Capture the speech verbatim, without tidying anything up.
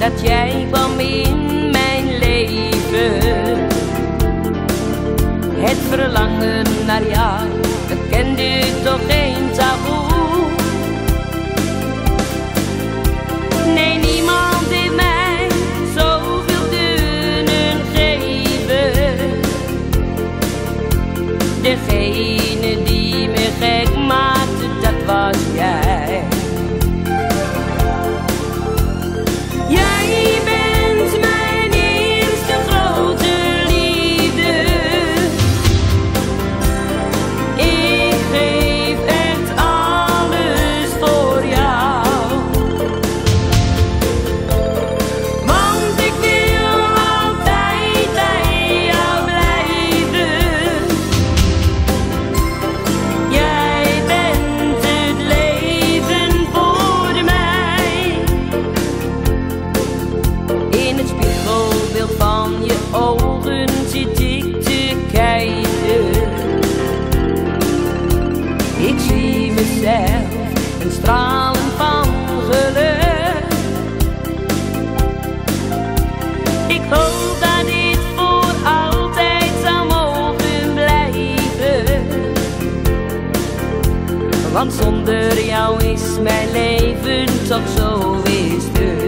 dat jij kwam in mijn leven. Het verlangen naar jou, dat kende toch geen taboe. Nee, niemand heeft mij zoveel kunnen geven. Degene die me gek maakte, dat was jij. Jij bent mijn eerste grote liefde. Ik geef echt alles voor jou. Want ik wil altijd bij jou blijven. Jij bent het leven voor mij. In het spiegelbeeld van je ogen zit ik te kijken. Ik zie mezelf en stralen van geluk. Ik hoop dat dit voor altijd zou mogen blijven. Want zonder jou is mijn leven toch zo weer stuk.